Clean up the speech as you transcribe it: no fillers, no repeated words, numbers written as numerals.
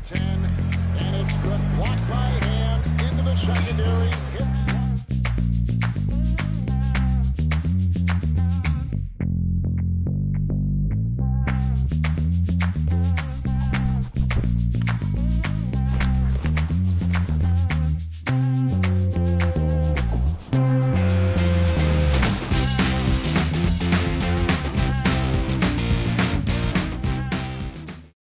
10, and it's good. Blocked by Ham into the secondary.